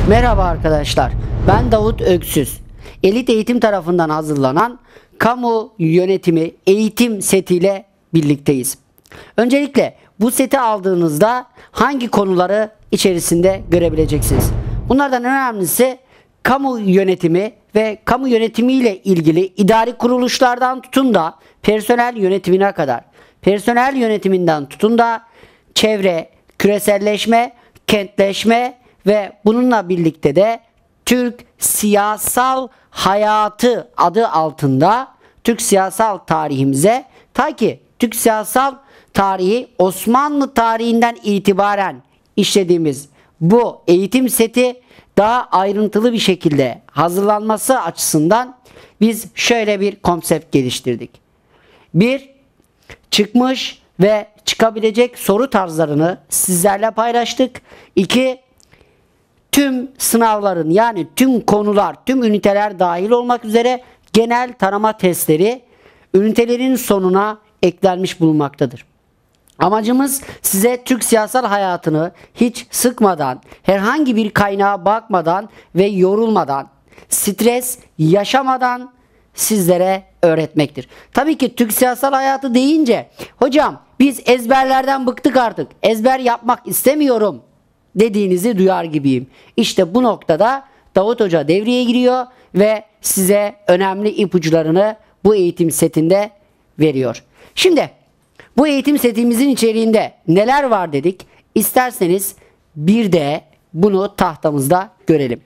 Merhaba arkadaşlar, ben Davut Öksüz. Elit Eğitim tarafından hazırlanan kamu yönetimi eğitim setiyle birlikteyiz. Öncelikle bu seti aldığınızda hangi konuları içerisinde görebileceksiniz? Bunlardan önemlisi kamu yönetimi ve kamu yönetimi ile ilgili idari kuruluşlardan tutun da personel yönetimine kadar, personel yönetiminden tutun da çevre, küreselleşme, kentleşme ve bununla birlikte de Türk siyasal hayatı adı altında Türk siyasal tarihimize, ta ki Türk siyasal tarihi Osmanlı tarihinden itibaren işlediğimiz bu eğitim seti daha ayrıntılı bir şekilde hazırlanması açısından biz şöyle bir konsept geliştirdik. 1. Çıkmış ve çıkabilecek soru tarzlarını sizlerle paylaştık. 2. Tüm sınavların, yani tüm konular, tüm üniteler dahil olmak üzere genel tanıma testleri ünitelerin sonuna eklenmiş bulunmaktadır. Amacımız size Türk siyasal hayatını hiç sıkmadan, herhangi bir kaynağa bakmadan ve yorulmadan, stres yaşamadan sizlere öğretmektir. Tabii ki Türk siyasal hayatı deyince, hocam biz ezberlerden bıktık artık, ezber yapmak istemiyorum dediğinizi duyar gibiyim. İşte bu noktada Davut Hoca devreye giriyor ve size önemli ipuçlarını bu eğitim setinde veriyor. Şimdi bu eğitim setimizin içeriğinde neler var dedik. İsterseniz bir de bunu tahtamızda görelim.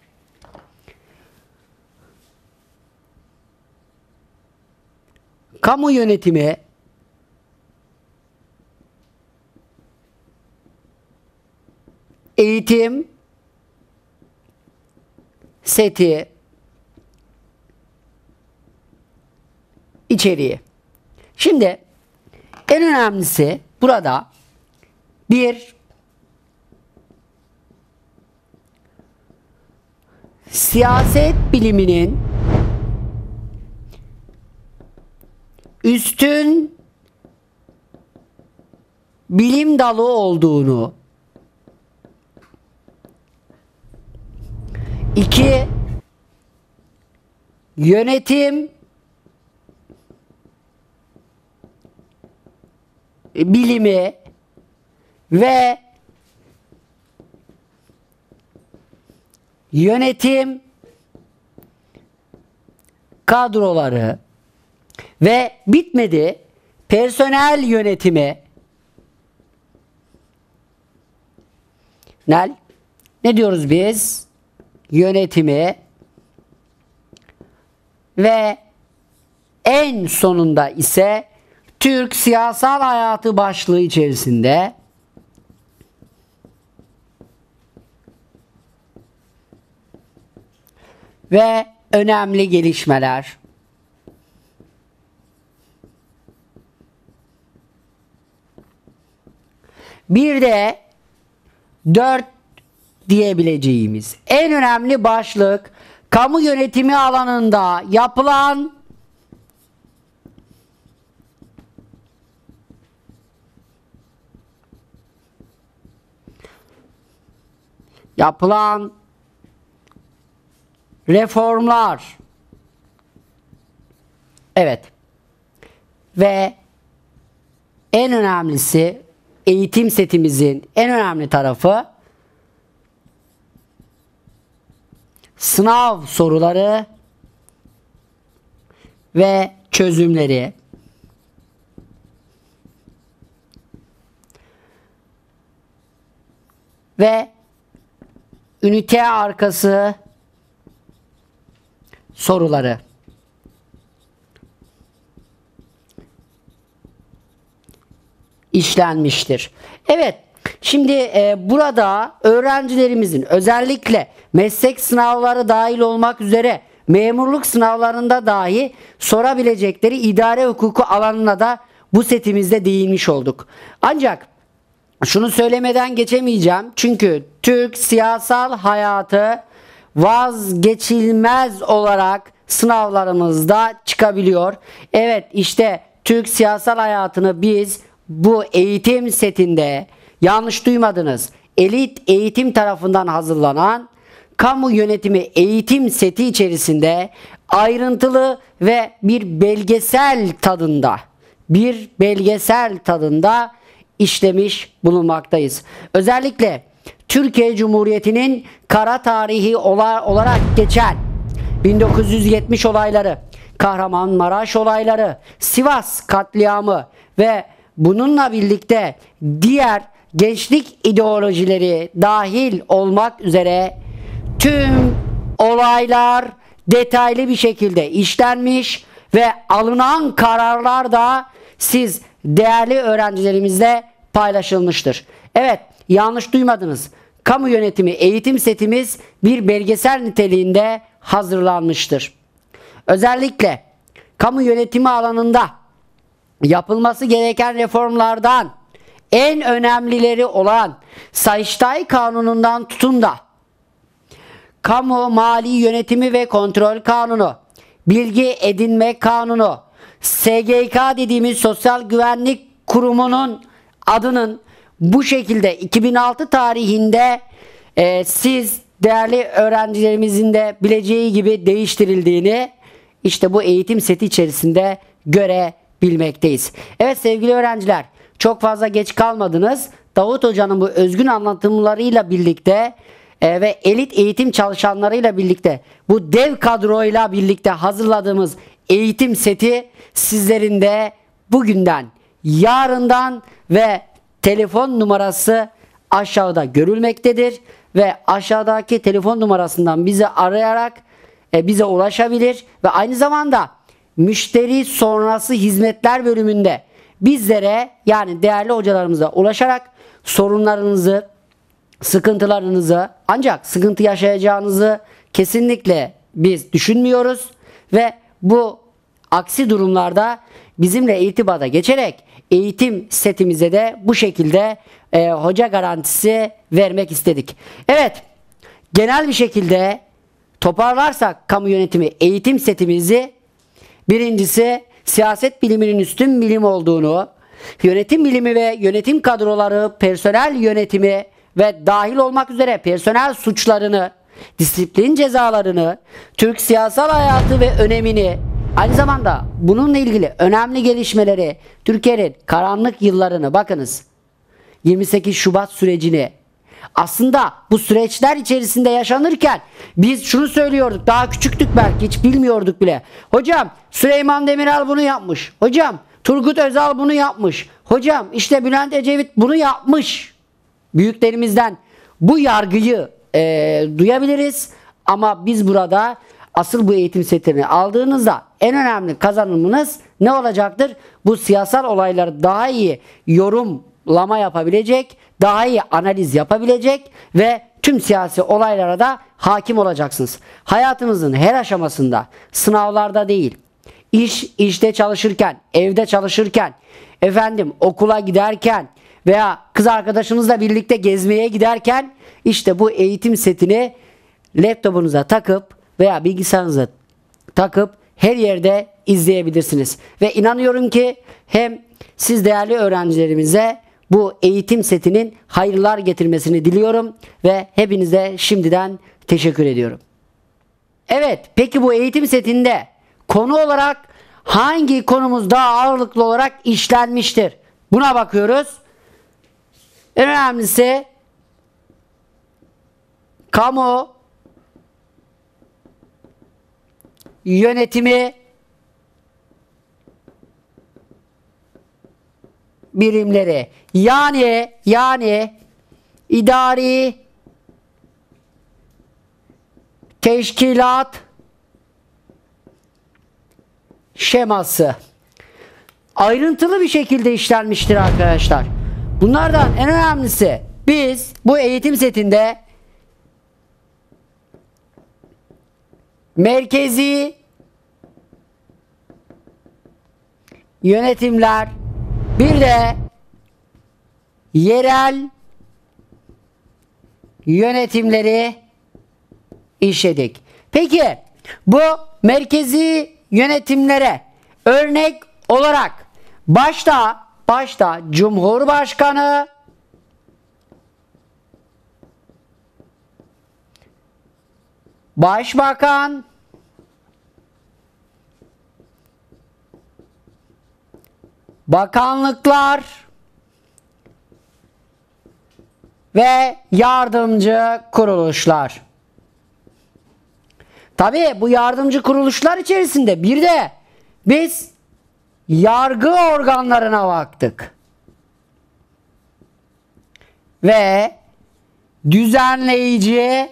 Kamu yönetimi eğitim seti içeriği. Şimdi en önemlisi burada bir siyaset biliminin üstün bilim dalı olduğunu, 2. Yönetim bilimi ve yönetim kadroları ve bitmedi, personel yönetimi, ne diyoruz biz? Yönetimi ve en sonunda ise Türk siyasal hayatı başlığı içerisinde ve önemli gelişmeler. Bir de 4 diyebileceğimiz en önemli başlık kamu yönetimi alanında yapılan reformlar. Evet. Ve en önemlisi, eğitim setimizin en önemli tarafı sınav soruları ve çözümleri. Ve ünite arkası soruları. İşlenmiştir. Evet, şimdi burada öğrencilerimizin özellikle meslek sınavları dahil olmak üzere memurluk sınavlarında dahi sorabilecekleri idare hukuku alanına da bu setimizde değinmiş olduk. Ancak şunu söylemeden geçemeyeceğim. Çünkü Türk siyasal hayatı vazgeçilmez olarak sınavlarımızda çıkabiliyor. Evet, işte Türk siyasal hayatını biz bu eğitim setinde, yanlış duymadınız, Elit Eğitim tarafından hazırlanan kamu yönetimi eğitim seti içerisinde ayrıntılı ve bir belgesel tadında işlemiş bulunmaktayız. Özellikle Türkiye Cumhuriyeti'nin kara tarihi olarak geçen 1970 olayları, Kahramanmaraş olayları, Sivas katliamı ve bununla birlikte diğer gençlik ideolojileri dahil olmak üzere tüm olaylar detaylı bir şekilde işlenmiş ve alınan kararlar da siz değerli öğrencilerimizle paylaşılmıştır. Evet, yanlış duymadınız. Kamu yönetimi eğitim setimiz bir belgesel niteliğinde hazırlanmıştır. Özellikle kamu yönetimi alanında yapılması gereken reformlardan en önemlileri olan Sayıştay Kanunu'ndan tutun da Kamu Mali Yönetimi ve Kontrol Kanunu, Bilgi Edinme Kanunu, SGK dediğimiz Sosyal Güvenlik Kurumu'nun adının bu şekilde 2006 tarihinde siz değerli öğrencilerimizin de bileceği gibi değiştirildiğini işte bu eğitim seti içerisinde görebilmekteyiz. Evet sevgili öğrenciler, çok fazla geç kalmadınız. Davut Hoca'nın bu özgün anlatımlarıyla birlikte ve elit eğitim çalışanlarıyla birlikte bu dev kadroyla birlikte hazırladığımız eğitim seti sizlerin de bugünden, yarından ve telefon numarası aşağıda görülmektedir ve aşağıdaki telefon numarasından bizi arayarak bize ulaşabilir ve aynı zamanda müşteri sonrası hizmetler bölümünde bizlere, yani değerli hocalarımıza ulaşarak sorunlarınızı, sıkıntılarınızı, ancak sıkıntı yaşayacağınızı kesinlikle biz düşünmüyoruz ve bu aksi durumlarda bizimle irtibata geçerek eğitim setimize de bu şekilde hoca garantisi vermek istedik. Evet, genel bir şekilde toparlarsak kamu yönetimi eğitim setimizi, birincisi siyaset biliminin üstün bilim olduğunu, yönetim bilimi ve yönetim kadroları, personel yönetimi ve dahil olmak üzere personel suçlarını, disiplin cezalarını, Türk siyasal hayatı ve önemini, aynı zamanda bununla ilgili önemli gelişmeleri, Türkiye'nin karanlık yıllarını, bakınız 28 Şubat sürecini, aslında bu süreçler içerisinde yaşanırken biz şunu söylüyorduk, daha küçüktük belki, hiç bilmiyorduk bile. Hocam Süleyman Demirel bunu yapmış. Hocam Turgut Özal bunu yapmış. Hocam işte Bülent Ecevit bunu yapmış. Büyüklerimizden bu yargıyı duyabiliriz. Ama biz burada asıl bu eğitim setini aldığınızda en önemli kazanımınız ne olacaktır? Bu siyasal olayları daha iyi yorumlama yapabilecek, daha iyi analiz yapabilecek ve tüm siyasi olaylara da hakim olacaksınız. Hayatınızın her aşamasında, sınavlarda değil, işte çalışırken, evde çalışırken, okula giderken veya kız arkadaşınızla birlikte gezmeye giderken işte bu eğitim setini laptopunuza takıp veya bilgisayarınıza takıp her yerde izleyebilirsiniz. Ve inanıyorum ki hem siz değerli öğrencilerimize bu eğitim setinin hayırlar getirmesini diliyorum ve hepinize şimdiden teşekkür ediyorum. Evet, peki bu eğitim setinde konu olarak hangi konumuz daha ağırlıklı olarak işlenmiştir? Buna bakıyoruz. En önemlisi kamu yönetimi birimleri, yani idari teşkilat şeması ayrıntılı bir şekilde işlenmiştir arkadaşlar. Bunlardan en önemlisi, biz bu eğitim setinde merkezi yönetimler, bir de yerel yönetimleri işledik. Peki bu merkezi yönetimlere örnek olarak başta Cumhurbaşkanı, Başbakan, bakanlıklar ve yardımcı kuruluşlar. Tabii bu yardımcı kuruluşlar içerisinde bir de biz yargı organlarına baktık. Ve düzenleyici,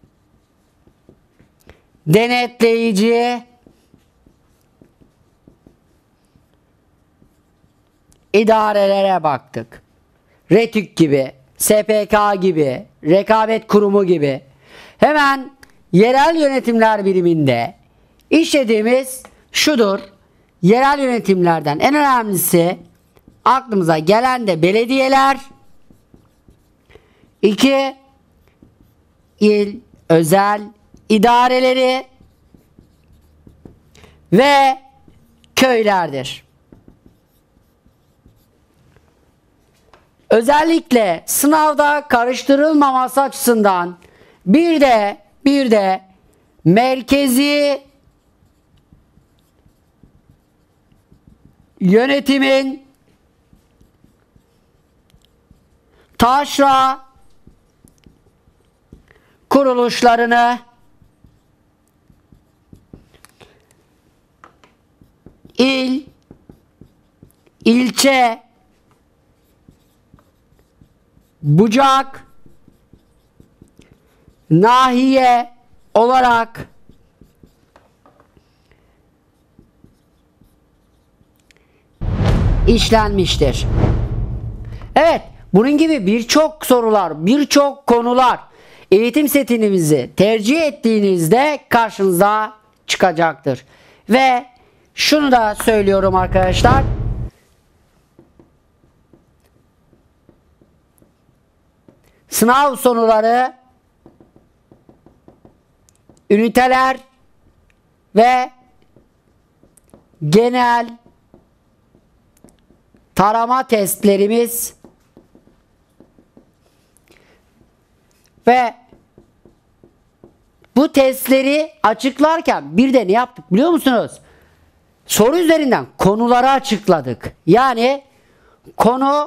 denetleyici, idarelere baktık. RETÜK gibi, SPK gibi, Rekabet Kurumu gibi. Hemen yerel yönetimler biriminde işlediğimiz şudur. Yerel yönetimlerden en önemlisi aklımıza gelen de belediyeler, 2 il özel idareleri ve köylerdir. Özellikle sınavda karıştırılmaması açısından bir de merkezi yönetimin taşra kuruluşlarını il, ilçe, bucak, nahiye olarak işlenmiştir. Evet, bunun gibi birçok sorular, birçok konular eğitim setimizi tercih ettiğinizde karşınıza çıkacaktır. Ve şunu da söylüyorum arkadaşlar. Sınav soruları, üniteler ve genel tarama testlerimiz ve bu testleri açıklarken bir de ne yaptık biliyor musunuz? Soru üzerinden konuları açıkladık. Yani konu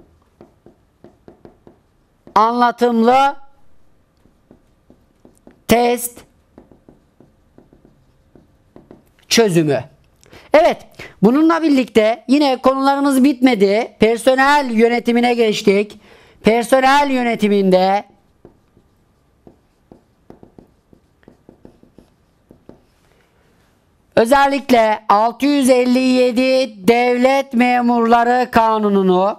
anlatımlı test çözümü. Evet, bununla birlikte yine konularımız bitmedi. Personel yönetimine geçtik. Personel yönetiminde özellikle 657 Devlet Memurları Kanunu'nu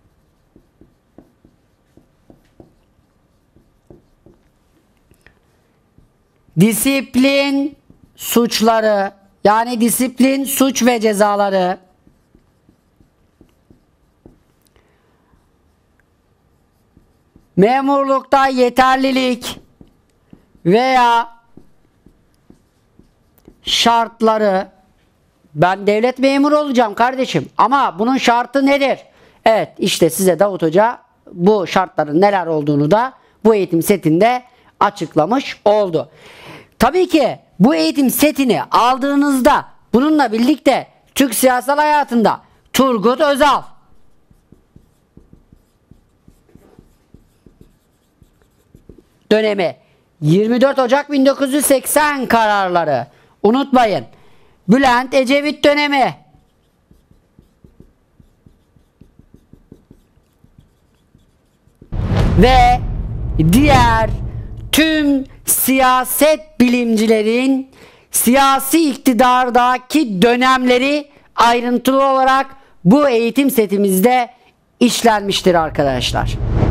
disiplin suçları, yani disiplin suç ve cezaları, memurlukta yeterlilik veya şartları, ben devlet memuru olacağım kardeşim ama bunun şartı nedir? Evet, işte size Davut Hoca bu şartların neler olduğunu da bu eğitim setinde açıklamış oldu. Tabii ki bu eğitim setini aldığınızda bununla birlikte Türk siyasal hayatında Turgut Özal, dönemi, 24 Ocak 1980 kararları, unutmayın, Bülent Ecevit dönemi, ve diğer tüm siyaset bilimcilerin siyasi iktidardaki dönemleri ayrıntılı olarak bu eğitim setimizde işlenmiştir arkadaşlar.